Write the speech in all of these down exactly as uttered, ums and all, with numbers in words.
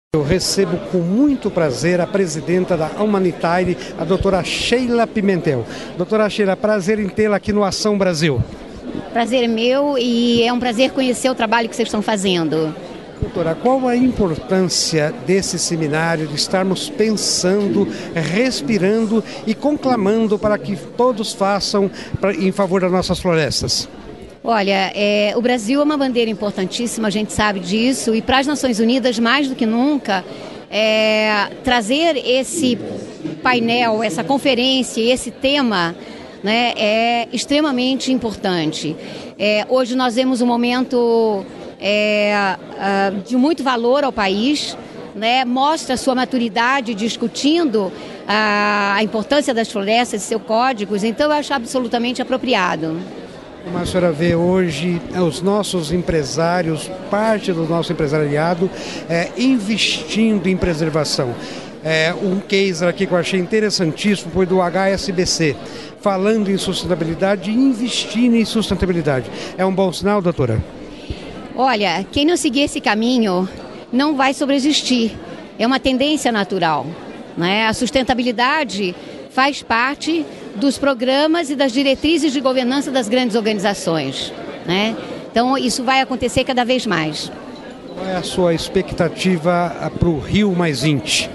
Eu recebo com muito prazer a presidenta da Humanitare, a doutora Sheila Pimentel. Doutora Sheila, prazer em tê-la aqui no Ação Brasil. Prazer é meu e é um prazer conhecer o trabalho que vocês estão fazendo. Doutora, qual a importância desse seminário, de estarmos pensando, respirando e conclamando para que todos façam pra, em favor das nossas florestas? Olha, é, o Brasil é uma bandeira importantíssima, a gente sabe disso, e para as Nações Unidas, mais do que nunca, é, trazer esse painel, essa conferência, esse tema, né, é extremamente importante. É, hoje nós vemos um momento é, de muito valor ao país, né, mostra a sua maturidade discutindo a, a importância das florestas e seus códigos, então eu acho absolutamente apropriado. Como a senhora vê hoje os nossos empresários, parte do nosso empresariado, é, investindo em preservação. É, um case aqui que eu achei interessantíssimo foi do H S B C, falando em sustentabilidade e investindo em sustentabilidade. É um bom sinal, doutora? Olha, quem não seguir esse caminho não vai sobreexistir. É uma tendência natural, né? A sustentabilidade faz parte dos programas e das diretrizes de governança das grandes organizações, né? Então isso vai acontecer cada vez mais. Qual é a sua expectativa para o Rio mais vinte?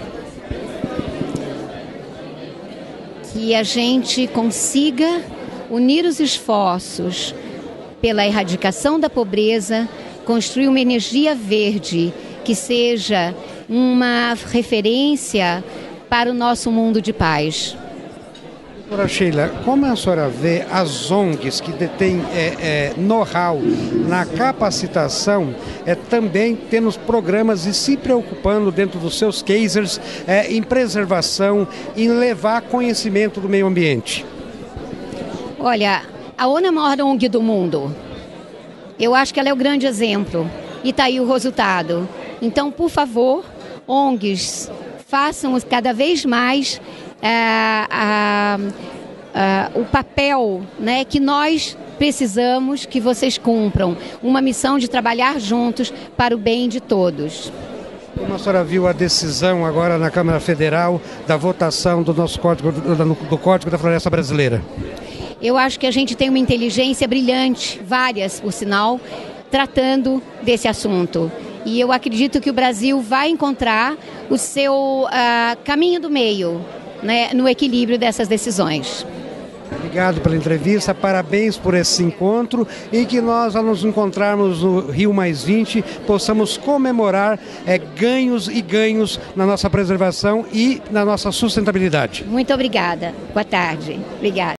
Que a gente consiga unir os esforços pela erradicação da pobreza, construir uma energia verde que seja uma referência para o nosso mundo de paz. Doutora Sheila, como a senhora vê as O N Gs que detêm é, é, know-how na capacitação, é, também tendo os programas e se preocupando dentro dos seus casers é, em preservação, em levar conhecimento do meio ambiente? Olha, a ONU é a maior O N G do mundo. Eu acho que ela é o grande exemplo e está aí o resultado. Então, por favor, O N Gs, façam cada vez mais Uh, uh, uh, o papel, né, que nós precisamos que vocês cumpram, uma missão de trabalhar juntos para o bem de todos. Como a senhora viu a decisão agora na Câmara Federal da votação do nosso Código, do, do Código da Floresta Brasileira? Eu acho que a gente tem uma inteligência brilhante, várias por sinal, tratando desse assunto. E eu acredito que o Brasil vai encontrar o seu uh, caminho do meio, né, no equilíbrio dessas decisões. Obrigado pela entrevista, parabéns por esse encontro e que nós, ao nos encontrarmos no Rio mais vinte, possamos comemorar é, ganhos e ganhos na nossa preservação e na nossa sustentabilidade. Muito obrigada. Boa tarde. Obrigada.